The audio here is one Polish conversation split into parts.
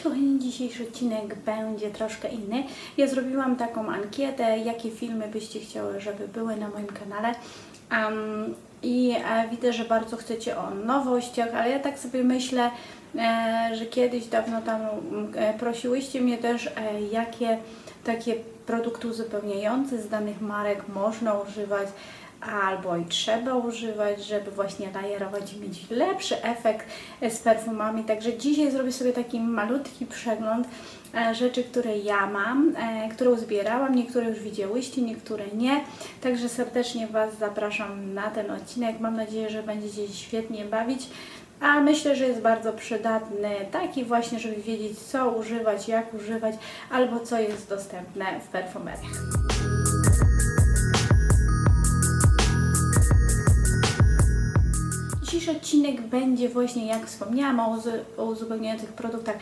Cześć kochani, dzisiejszy odcinek będzie troszkę inny. Ja zrobiłam taką ankietę, jakie filmy byście chciały, żeby były na moim kanale. Widzę, że bardzo chcecie o nowościach, ale ja tak sobie myślę, że kiedyś dawno temu prosiłyście mnie też, jakie takie produkty uzupełniające z danych marek można używać albo i trzeba używać, żeby właśnie layerować i mieć lepszy efekt z perfumami. Także dzisiaj zrobię sobie taki malutki przegląd rzeczy, które ja mam, które uzbierałam. Niektóre już widziałyście, niektóre nie. Także serdecznie Was zapraszam na ten odcinek. Mam nadzieję, że będziecie się świetnie bawić. A myślę, że jest bardzo przydatny, taki właśnie, żeby wiedzieć, co używać, jak używać, albo co jest dostępne w perfumeriach. Dzisiejszy odcinek będzie właśnie, jak wspomniałam, o uzupełniających produktach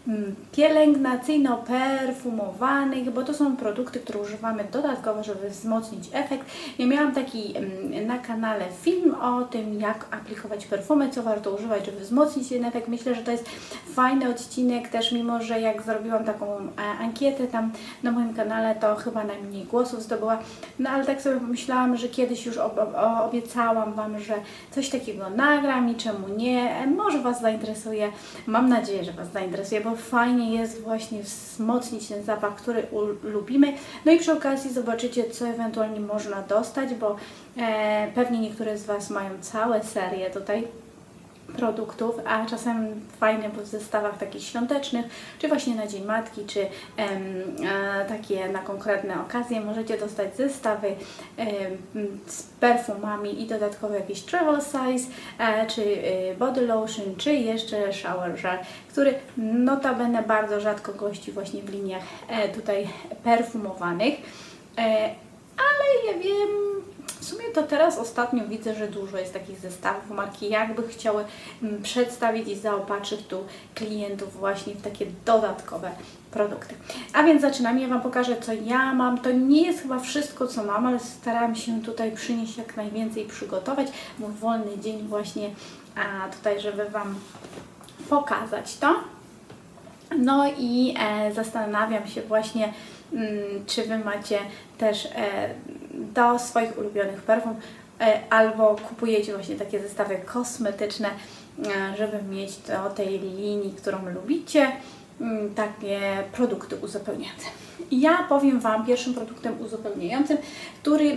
pielęgnacyjno-perfumowanych, bo to są produkty, które używamy dodatkowo, żeby wzmocnić efekt. Ja miałam taki na kanale film o tym, jak aplikować perfumy, co warto używać, żeby wzmocnić ten efekt. Myślę, że to jest fajny odcinek też, mimo że jak zrobiłam taką ankietę tam na moim kanale, to chyba najmniej głosów zdobyła. No ale tak sobie pomyślałam, że kiedyś już obiecałam Wam, że coś takiego nagram i czemu nie. Może Was zainteresuje. Mam nadzieję, że Was zainteresuje, bo fajnie jest właśnie wzmocnić ten zapach, który lubimy. No i przy okazji zobaczycie, co ewentualnie można dostać, bo pewnie niektóre z Was mają całe serie tutaj produktów, a czasem fajne w zestawach takich świątecznych, czy właśnie na Dzień Matki, czy takie na konkretne okazje możecie dostać zestawy z perfumami i dodatkowo jakiś travel size, czy body lotion, czy jeszcze shower gel, który notabene bardzo rzadko gości właśnie w liniach tutaj perfumowanych, ale ja wiem, w sumie to teraz ostatnio widzę, że dużo jest takich zestawów. Marki jakby chciały przedstawić i zaopatrzyć tu klientów właśnie w takie dodatkowe produkty. A więc zaczynamy. Ja Wam pokażę, co ja mam. To nie jest chyba wszystko, co mam, ale staram się tutaj przynieść jak najwięcej, przygotować mój wolny dzień właśnie tutaj, żeby Wam pokazać to. No i zastanawiam się właśnie, czy Wy macie też do swoich ulubionych perfum albo kupujecie właśnie takie zestawy kosmetyczne, żeby mieć do tej linii, którą lubicie, takie produkty uzupełniające. Ja powiem Wam pierwszym produktem uzupełniającym, który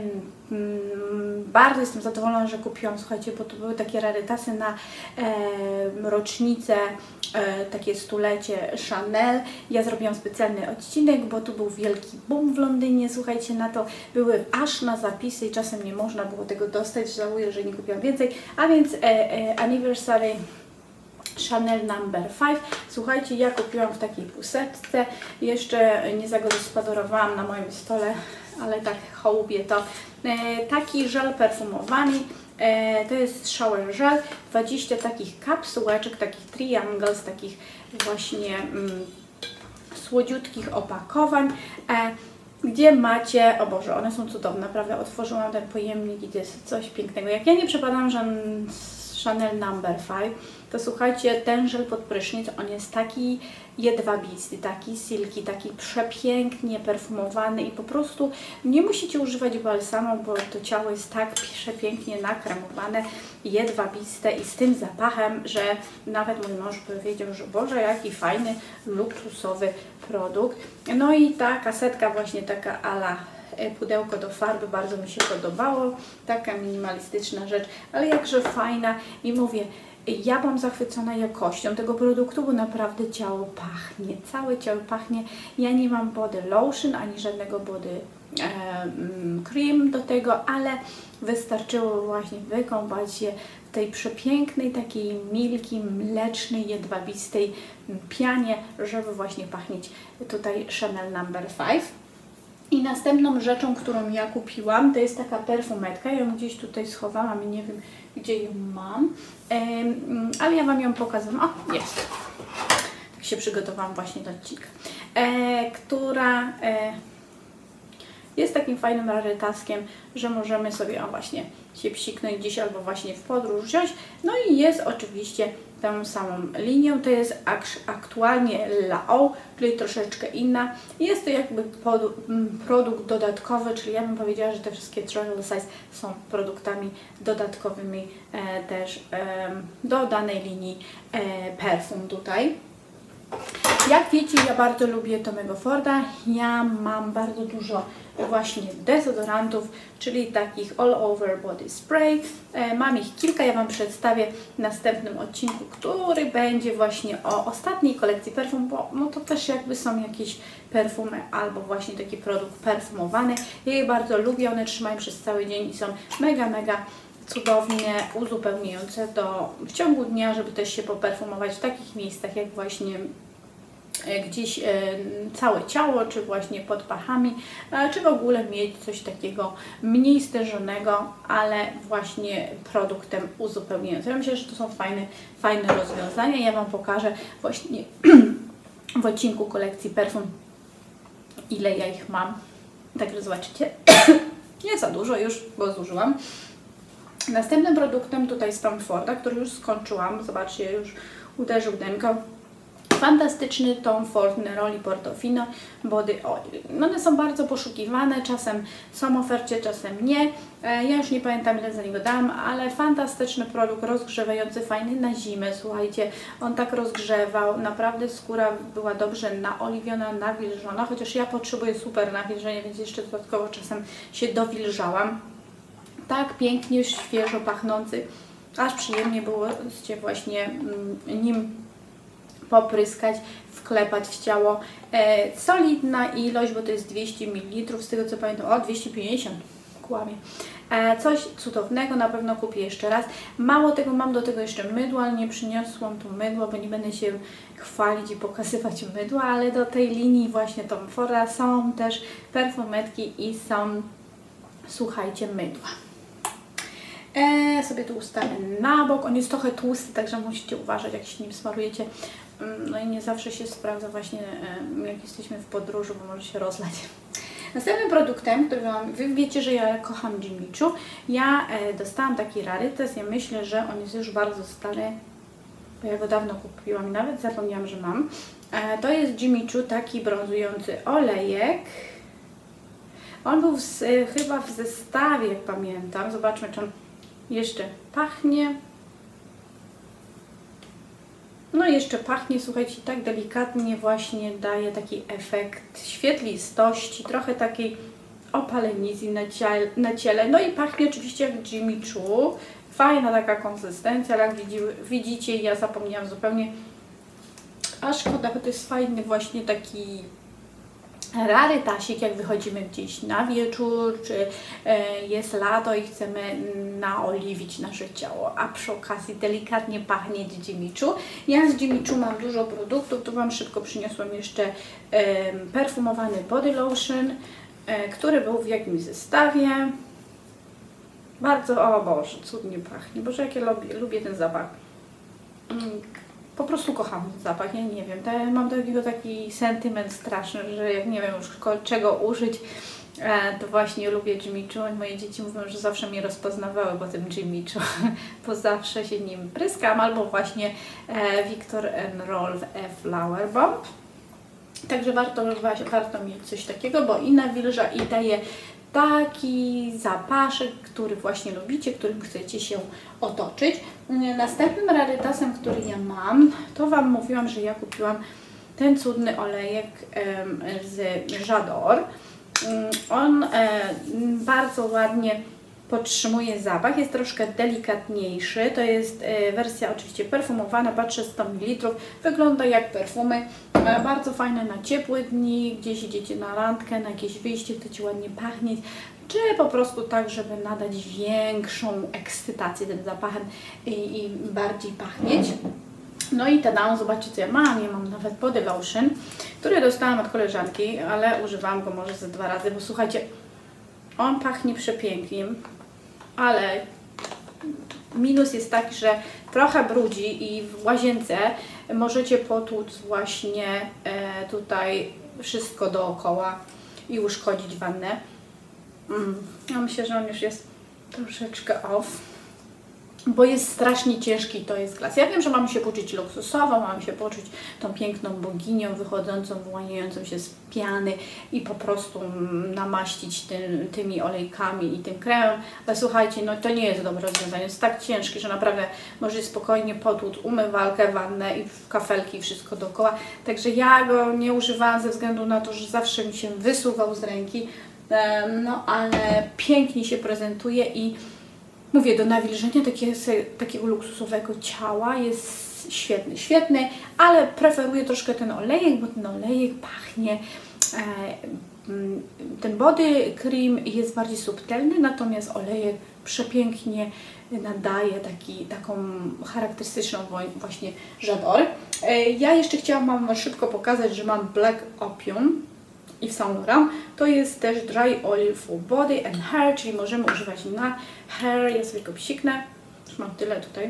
bardzo jestem zadowolona, że kupiłam, słuchajcie, bo to były takie rarytasy na rocznicę, takie stulecie Chanel. Ja zrobiłam specjalny odcinek, bo tu był wielki boom w Londynie, słuchajcie, na to były aż na zapisy i czasem nie można było tego dostać, żałuję, że nie kupiłam więcej, a więc Anniversary Chanel No. 5. Słuchajcie, ja kupiłam w takiej pusetce, jeszcze nie zagospodarowałam na moim stole, ale tak hołubię to. Taki żel perfumowany, to jest shower gel, 20 takich kapsułeczek, takich triangles, takich właśnie słodziutkich opakowań, gdzie macie, o Boże, one są cudowne, naprawdę otworzyłam ten pojemnik i to jest coś pięknego. Jak ja nie przepadam Chanel No. 5, to słuchajcie, ten żel pod prysznic, on jest taki jedwabisty, taki silki, taki przepięknie perfumowany i po prostu nie musicie używać balsamu, bo to ciało jest tak przepięknie nakremowane, jedwabiste i z tym zapachem, że nawet mój mąż powiedział, że Boże, jaki fajny, luksusowy produkt. No i ta kasetka właśnie taka ala pudełko do farby, bardzo mi się podobało, taka minimalistyczna rzecz, ale jakże fajna i mówię, ja byłam zachwycona jakością tego produktu, bo naprawdę ciało pachnie, całe ciało pachnie. Ja nie mam body lotion, ani żadnego body cream do tego, ale wystarczyło właśnie wykąpać się w tej przepięknej, takiej milki, mlecznej, jedwabistej pianie, żeby właśnie pachnieć tutaj Chanel No. 5. I następną rzeczą, którą ja kupiłam, to jest taka perfumetka. Ja ją gdzieś tutaj schowałam i nie wiem, gdzie ją mam, ale ja Wam ją pokazuję. O, jest. Tak się przygotowałam właśnie do odcinka. Która jest takim fajnym rarytaskiem, że możemy sobie właśnie się psiknąć gdzieś albo właśnie w podróż wziąć. No i jest oczywiście tą samą linię. To jest aktualnie Lao, czyli troszeczkę inna. Jest to jakby produkt dodatkowy, czyli ja bym powiedziała, że te wszystkie travel size są produktami dodatkowymi też do danej linii perfum tutaj. Jak wiecie, ja bardzo lubię Tommy'ego Forda. Ja mam bardzo dużo właśnie dezodorantów, czyli takich all over body spray. Mam ich kilka, ja Wam przedstawię w następnym odcinku, który będzie właśnie o ostatniej kolekcji perfum, bo no to też jakby są jakieś perfumy albo właśnie taki produkt perfumowany. Ja je bardzo lubię, one trzymają przez cały dzień i są mega, mega cudownie uzupełniające w ciągu dnia, żeby też się poperfumować w takich miejscach jak właśnie gdzieś całe ciało, czy właśnie pod pachami, czy w ogóle mieć coś takiego mniej stężonego, ale właśnie produktem uzupełniającym. Ja myślę, że to są fajne rozwiązania. Ja Wam pokażę właśnie w odcinku kolekcji perfum, ile ja ich mam. Także zobaczycie, nie za dużo już, bo zużyłam. Następnym produktem tutaj z Tom Forda, który już skończyłam, zobaczcie, już uderzył denko. Fantastyczny Tom Ford Neroli Portofino Body Oil. No one są bardzo poszukiwane, czasem są w ofercie, czasem nie. Ja już nie pamiętam, ile za niego dałam, ale fantastyczny produkt rozgrzewający, fajny na zimę. Słuchajcie, on tak rozgrzewał, naprawdę skóra była dobrze naoliwiona, nawilżona, chociaż ja potrzebuję super nawilżenia, więc jeszcze dodatkowo czasem się dowilżałam. Tak pięknie, świeżo pachnący, aż przyjemnie było się właśnie nim popryskać, wklepać w ciało. Solidna ilość, bo to jest 200 ml, z tego co pamiętam, 250, kłamie. Coś cudownego, na pewno kupię jeszcze raz. Mało tego, mam do tego jeszcze mydło, ale nie przyniosłam tu mydło, bo nie będę się chwalić i pokazywać mydła, ale do tej linii właśnie Tom Forda są też perfumetki i są, słuchajcie, mydła. Sobie tu ustawię na bok. On jest trochę tłusty, także musicie uważać, jak się nim smarujecie. No i nie zawsze się sprawdza właśnie, jak jesteśmy w podróży, bo może się rozlać. Następnym produktem, który mam, Wy wiecie, że ja kocham Jimmy Choo. Ja dostałam taki rarytas, ja myślę, że on jest już bardzo stary, bo ja go dawno kupiłam i nawet zapomniałam, że mam. To jest Jimmy Choo, taki brązujący olejek. On był chyba w zestawie, jak pamiętam. Zobaczmy, czy on jeszcze pachnie. No jeszcze pachnie, słuchajcie, tak delikatnie właśnie daje taki efekt świetlistości, trochę takiej opalenizny na ciele. No i pachnie oczywiście jak Jimmy Choo. Fajna taka konsystencja, ale jak widzicie, ja zapomniałam zupełnie. A szkoda, bo to jest fajny właśnie taki rarytasik, jak wychodzimy gdzieś na wieczór, czy jest lato i chcemy naoliwić nasze ciało, a przy okazji delikatnie pachnieć Jimmy Choo. Ja z Jimmy Choo mam dużo produktów, tu Wam szybko przyniosłam jeszcze perfumowany body lotion, który był w jakimś zestawie. Bardzo, o Boże, cudnie pachnie. Boże, jak ja lubię ten zapach. Po prostu kocham ten zapach, ja nie wiem, mam do niego taki sentyment straszny, że jak nie wiem już czego użyć, to właśnie lubię Jimmy Choo. Moje dzieci mówią, że zawsze mnie rozpoznawały po tym Jimmy Choo, bo zawsze się nim pryskam, albo właśnie Viktor & Rolf Flower Bomb. Także warto mieć coś takiego, bo i nawilża, i daje taki zapaszek, który właśnie lubicie, którym chcecie się otoczyć. Następnym rarytasem, który ja mam, to Wam mówiłam, że ja kupiłam ten cudny olejek z J'adore. On bardzo ładnie podtrzymuje zapach, jest troszkę delikatniejszy, to jest wersja oczywiście perfumowana, patrzę 100 ml, wygląda jak perfumy, bardzo fajne na ciepłe dni, gdzieś idziecie na randkę, na jakieś wyjście, chcecie ładnie pachnieć, czy po prostu tak, żeby nadać większą ekscytację tym zapachem i bardziej pachnieć. No i tada, zobaczcie co ja mam nawet body lotion, który dostałam od koleżanki, ale używałam go może ze 2 razy, bo słuchajcie, on pachnie przepięknie, ale minus jest taki, że trochę brudzi i w łazience możecie potłuc właśnie tutaj wszystko dookoła i uszkodzić wannę. Ja myślę, że on już jest troszeczkę off. bo jest strasznie ciężki i to jest klas. Ja wiem, że mam się poczuć luksusowo, mam się poczuć tą piękną boginią wychodzącą, wyłaniającą się z piany i po prostu namaścić tymi olejkami i tym kremem, ale słuchajcie, no to nie jest dobre rozwiązanie, jest tak ciężki, że naprawdę możesz spokojnie potłuc umywalkę, wannę i kafelki, wszystko dookoła, także ja go nie używałam ze względu na to, że zawsze mi się wysuwał z ręki, no ale pięknie się prezentuje i mówię, do nawilżenia takiego luksusowego ciała jest świetny, ale preferuję troszkę ten olejek, bo ten olejek pachnie, ten body cream jest bardziej subtelny, natomiast olejek przepięknie nadaje taką charakterystyczną właśnie żador. Ja jeszcze chciałam Wam szybko pokazać, że mam Black Opium i w Saint Laurent. To jest też Dry Oil for Body and Hair, czyli możemy używać na hair. Ja sobie go psiknę. Już mam tyle tutaj.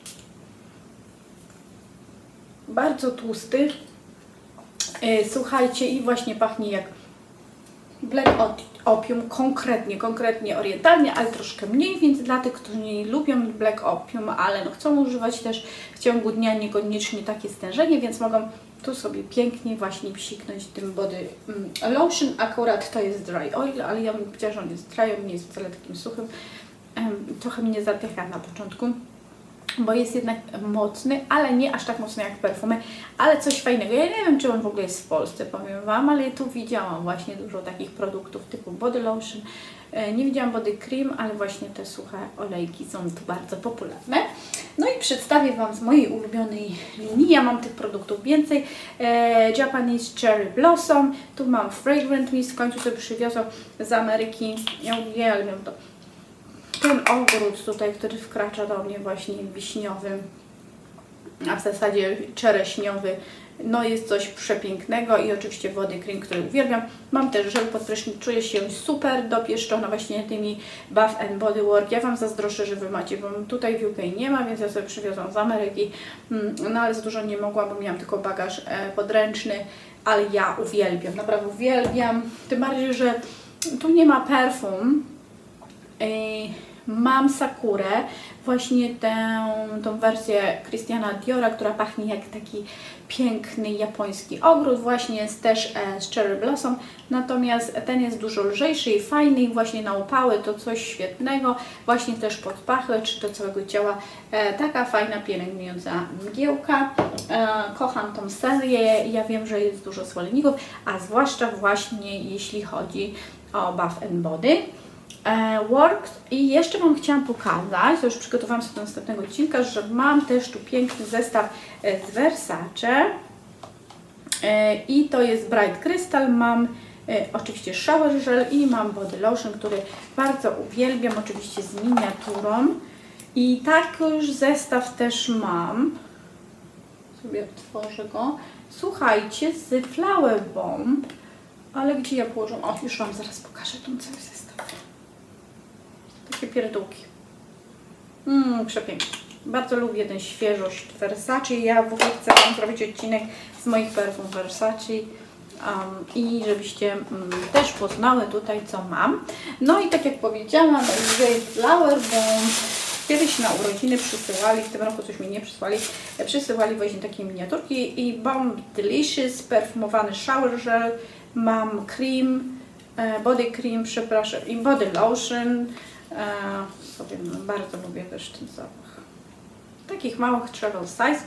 Bardzo tłusty. Słuchajcie, i właśnie pachnie jak Black Opium, konkretnie orientalnie, ale troszkę mniej, więc dla tych, którzy nie lubią Black Opium, ale no chcą używać też w ciągu dnia niekoniecznie takie stężenie, więc mogą tu sobie pięknie właśnie psiknąć tym body lotion. Akurat to jest dry oil, ale ja bym powiedziała, że on jest dry, on nie jest wcale takim suchym. Trochę mnie zapycha na początku, bo jest jednak mocny, ale nie aż tak mocny jak perfumy, ale coś fajnego. Ja nie wiem, czy on w ogóle jest w Polsce, powiem Wam, ale tu widziałam właśnie dużo takich produktów typu body lotion. Nie widziałam body cream, ale właśnie te suche olejki są tu bardzo popularne. No i przedstawię Wam z mojej ulubionej linii. Ja mam tych produktów więcej. Japanese Cherry Blossom. Tu mam Fragrant Mist. W końcu sobie przywiozłam z Ameryki. Ja uwielbiam to. Ten ogród tutaj, który wkracza do mnie właśnie wiśniowy, a w zasadzie czereśniowy, no jest coś przepięknego i oczywiście body cream, który uwielbiam. Mam też żel pod prysznic, czuję się super dopieszczona właśnie tymi Bath and Body Works. Ja Wam zazdroszczę, że Wy macie, bo tutaj w UK nie ma, więc ja sobie przywiozłam z Ameryki, no ale za dużo nie mogłam, bo miałam tylko bagaż podręczny, ale ja uwielbiam, naprawdę uwielbiam, tym bardziej, że tu nie ma perfum. Mam Sakurę, właśnie tą wersję Christiana Diora, która pachnie jak taki piękny japoński ogród, właśnie jest też z Cherry Blossom, natomiast ten jest dużo lżejszy i fajny i właśnie na upały to coś świetnego, właśnie też pod pachę czy do całego ciała, taka fajna pielęgnująca mgiełka. Kocham tą serię, ja wiem, że jest dużo zwolenników, a zwłaszcza właśnie jeśli chodzi o Bath and Body Works. I jeszcze Wam chciałam pokazać, to już przygotowałam sobie do następnego odcinka, że mam też tu piękny zestaw z Versace i to jest Bright Crystal. Mam oczywiście shower gel i mam body lotion, który bardzo uwielbiam, oczywiście z miniaturą i tak już zestaw też mam, sobie otworzę go, słuchajcie, z Flower Bomb, ale gdzie ja położę? O, już Wam zaraz pokażę ten cały zestaw. Takie pierdółki. Przepięknie. Bardzo lubię tę świeżość Versace. Ja w ogóle chcę Wam zrobić odcinek z moich perfum Versace i żebyście też poznały tutaj, co mam. No i tak jak powiedziałam, Flower Bomb kiedyś na urodziny przysyłali, w tym roku coś mi nie przysłali, przysyłali właśnie takie miniaturki i Bomb Delicious, perfumowany shower gel, mam cream, body cream, przepraszam, i body lotion. Sobie bardzo lubię też ten zapach. Takich małych travel size.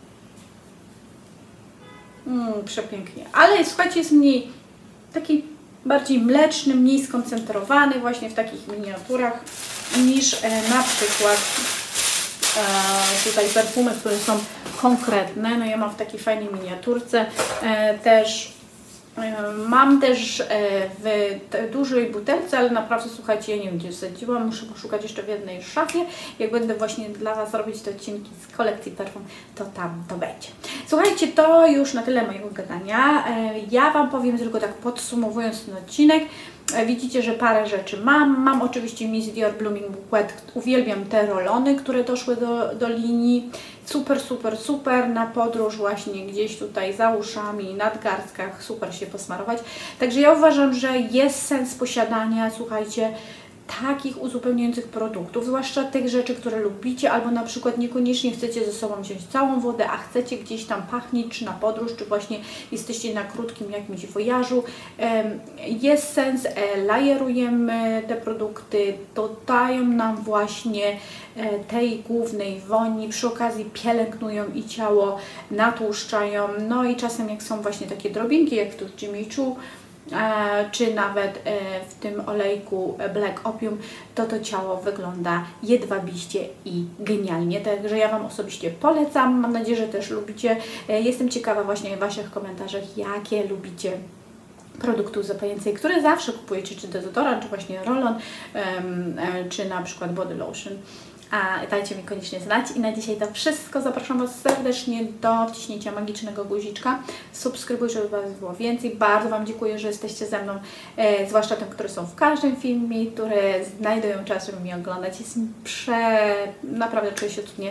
Przepięknie. Ale słuchajcie, jest mniej taki bardziej mleczny, mniej skoncentrowany właśnie w takich miniaturach niż na przykład tutaj perfumy, które są konkretne. No ja mam w takiej fajnej miniaturce też. Mam też w dużej butelce, ale naprawdę słuchajcie, ja nie wiem, gdzie wsadziłam, muszę poszukać jeszcze w jednej szafie. Jak będę właśnie dla Was robić te odcinki z kolekcji perfum, to tam to będzie. Słuchajcie, to już na tyle mojego gadania. Ja Wam powiem tylko tak podsumowując ten odcinek. Widzicie, że parę rzeczy mam. Mam oczywiście Miss Dior Blooming Bouquet. Uwielbiam te rolony, które doszły do linii. Super, super, super na podróż właśnie gdzieś tutaj za uszami, nadgarstkach. Super się posmarować. Także ja uważam, że jest sens posiadania, słuchajcie, takich uzupełniających produktów, zwłaszcza tych rzeczy, które lubicie, albo na przykład niekoniecznie chcecie ze sobą wziąć całą wodę, a chcecie gdzieś tam pachnieć, czy na podróż, czy właśnie jesteście na krótkim jakimś wojażu. Jest sens, lajerujemy te produkty, dodają nam właśnie tej głównej woni, przy okazji pielęgnują i ciało, natłuszczają, no i czasem jak są właśnie takie drobinki, jak tu w Jimmy Choo, czy nawet w tym olejku Black Opium, to ciało wygląda jedwabiście i genialnie. Także ja Wam osobiście polecam. Mam nadzieję, że też lubicie. Jestem ciekawa właśnie w Waszych komentarzach, jakie lubicie produkty uzupełniające, które zawsze kupujecie, czy dezodorant, czy właśnie roll-on, czy na przykład body lotion. Dajcie mi koniecznie znać. I na dzisiaj to wszystko. Zapraszam Was serdecznie do wciśnięcia magicznego guziczka. Subskrybuj, żeby Was było więcej. Bardzo Wam dziękuję, że jesteście ze mną, zwłaszcza tym, które są w każdym filmie, które znajdują czas, żeby mnie oglądać. Jest mi naprawdę czuję się cudnie.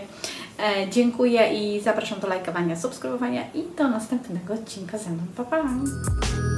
Dziękuję i zapraszam do lajkowania, subskrybowania i do następnego odcinka ze mną. Pa, pa!